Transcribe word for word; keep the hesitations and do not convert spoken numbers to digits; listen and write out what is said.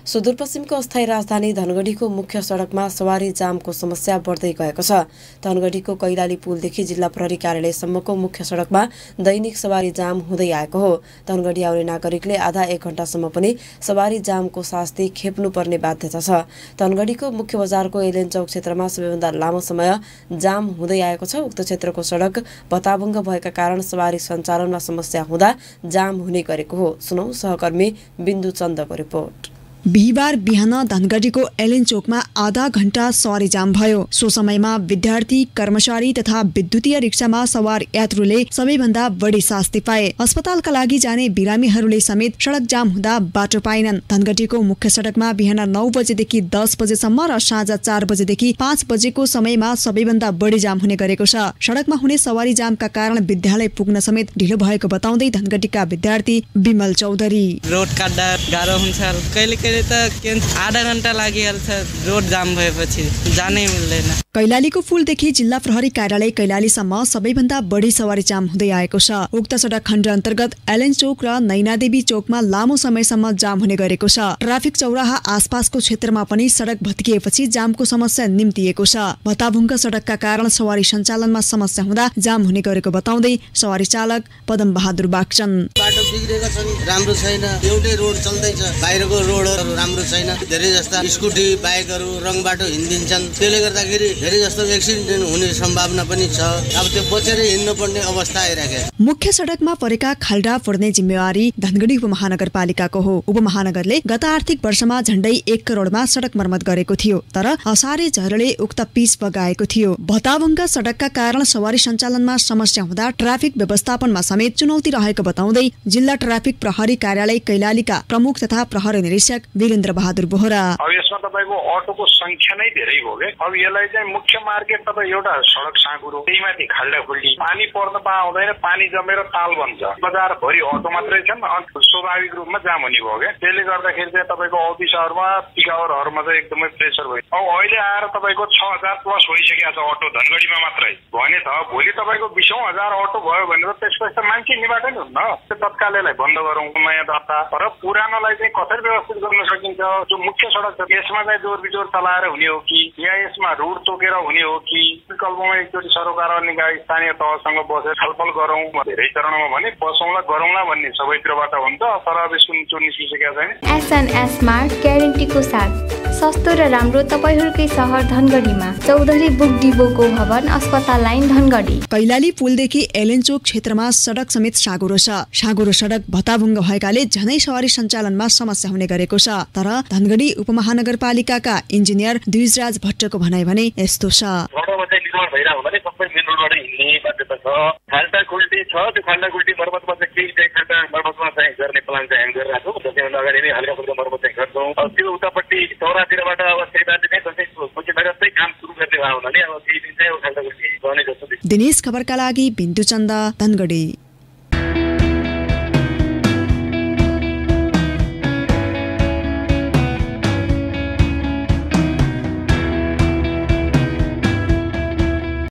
सुदूरपश्चिमको अस्थायी राजधानी धनगढीको मुख्य सडकमा सवारी जामको समस्या बढ्दै गएको छ। धनगढीको कैलाली पुलदेखि जिल्ला प्रहरी कार्यालयसम्मको मुख्य सडकमा दैनिक सवारी जाम हुँदै आएको हो। धनगढी आउने नागरिकले आधा एक घण्टासम्म पनि सवारी जामको शास्ति खेप्नुपर्ने बाध्यता छ। धनगढीको मुख्य बजारको एलेन चौक क्षेत्रमा सबैभन्दा लामो समय जाम हुँदै आएको छ। उक्त क्षेत्रको सडक भत्ताभङ्ग भएका कारण सवारी सञ्चालनमा समस्या हुँदा जाम हुने गरेको हो। सुनौ सहकर्मी बिन्दु चन्दको रिपोर्ट। बिहिबार बिहान धनगढीको एलेन चोकमा आधा घण्टा सवारी जाम भयो। सो समयमा विद्यार्थी, कर्मचारी तथा विद्युतीय रिक्सामा सवार यात्रुले सबैभन्दा बढी शास्ति पाए। अस्पतालका लागि जाने बिरामीहरूले समेत सडक जाम हुँदा बाटो पाएनन्। धनगढीको मुख्य सडकमा बिहान नौ बजेदेखि दस बजेसम्म र साँझ चार बजेदेखि पाँच बजेको समयमा सबैभन्दा बढी जाम हुने गरेको छ। सडकमा हुने सवारी जामका कारण विद्यालय पुग्न समेत ढिलो भएको बताउँदै धनगढीका विद्यार्थी विमल चौधरी, रोड काट्दा गाह्रो हुन्छ, कहिले कहिले त आधा घण्टा लागिहाल्छ रोड जाम भएपछि, जानै मिल्दैन। कैलालीको पुलदेखि जिल्ला प्रहरी कार्यालय कैलालीसम्म सबैभन्दा बढी सवारी जाम हुँदै आएको छ। उक्त सडक खण्ड अन्तर्गत एलेन चोक र नैनादेवी चोकमा लामो समयसम्म जाम हुने गरेको छ। ट्राफिक चौराहा आसपासको क्षेत्रमा पनि सडक भत्किएपछि जामको समस्या निम्तिएको छ। भत्ताभुङ्ग सडकका कारण सवारी सञ्चालनमा समस्या हुँदा जाम हुने गरेको बताउँदै सवारी चालक पदम बहादुर बाक्छन्। बाटो बिग्रेका छन्, राम्रो छैन, एउटै रोड चल्दैछ, बाहिरको रोडहरू राम्रो छैन। धेरै जस्ता स्कुटी बाइकहरू रङ बाटो हिँडिदिन्छन्, त्यसले गर्दाखेरि धेरै जस्तो एक्सिडेन्ट हुने सम्भावना पनि छ। अब त्यो बचेर हिँड्नु पर्ने अवस्था आइराखेको। मुख्य सडकमा परेका खाल्डा फोर्ने जिम्मेवारी धनगढी उपमहानगरपालिकाको हो। उपमहानगरले गत आर्थिक वर्षमा झण्डै एक करोडमा सडक मर्मत गरेको थियो, तर असारे झरले उक्त पिच बगाएको थियो। भत्ताभङ्ग सडकका कारण सवारी सञ्चालनमा समस्या हुँदा ट्राफिक व्यवस्थापनमा समेत चुनौती रहेको बताउँदै जिल्ला ट्राफिक प्रहरी कार्यालय कैलालीका प्रमुख तथा प्रहरी निरीक्षक वीरेन्द्र बहादुर बोहरा, अब यसमा तपाईको अटोको संख्या नै धेरै भयो के। अब यसलाई चाहिँ मुख्य मार्केट तपाईँ एउटा सडक साँगुरो, त्यहीमाथि खाल्डा खुल्डी, पानी पर्न पाउँदैन, पानी जमेर ताल बन्छ, बजार भरि अटो मात्रै छन्, स्वाभाविक रूपमा जाम हुने भयो के। त्यसले गर्दाखेरि चाहिँ तपाईँको अफिसहरूमा पिक आवरहरूमा चाहिँ एकदमै प्रेसर भयो। अब अहिले आएर तपाईँको छ हजार प्लस भइसकेको छ अटो धनगढीमा मात्रै भने त भोलि तपाईँको बिसौँ हजार अटो भयो भने त त्यसपछि त मान्छे निबाट नि हुन्न। तत्काल यसलाई बन्द गरौँ, नयाँ दर्ता र पुरानोलाई चाहिँ कसरी व्यवस्थित गर्न सकिन्छ। जो मुख्य सडक छ यसमा चाहिँ जोर बिजोर चलाएर हुने हो कि या यसमा रोड तोकेर हुने हो कि विकल्पमा एकचोटि सरोकार निकाय स्थानीय तहसँग बसेर छलफल गरौँ। धेरै चरणमा भने बसौँला गरौँला भन्ने सबैतिरबाट हुन्छ, तर अब यसको निचोड निस्किसकेको छैन। एसएनएस स्मार्ट ग्यारेन्टीको साथ सस्तो र राम्रो तपाईहरुकै सहर धनगढीमा चौधरी बुक डिपोको भवन अस्पताल लाइन धनगढी। कैलाली पुलदेखि एलेन चोक क्षेत्रमा सडक समेत साँगुरो छ। साँगुरो सडक भत्ताभुङ्ग भएकाले झनै सवारी सञ्चालनमा समस्या हुने गरेको छ। तर धनगढी उपमहानगरपालिकाका इन्जिनियर द्विजराज भट्टको भनाइ भने यस्तो छ। सडकमा चाहिँ निर्माण भइरहेको हुनाले सबै मेन रोडबाट हिँड्ने बाध्यता छ। खाल्डा खुल्टी छ, त्यो खाल्डा खुल्टी मर्मतमा चाहिँ केही चाहिँ खाल्डा मर्मतमा चाहिँ गर्ने प्लान चाहिँ हामी गरिरहेको छौँ। जसैभन्दा अगाडि नै हल्का फुल्का मर्मत चाहिँ गर्छौँ। अब त्यो उतापट्टि चौरातिरबाट अब ठेकेदारले चाहिँ दसैँ पछि लगत्तै काम सुरु गर्ने भयो हुनाले अब केही दिन चाहिँ खाल्डा खुल्टी गर्ने जस्तो। दिनेश खबरका लागि बिन्दु चन्द, धनगढी।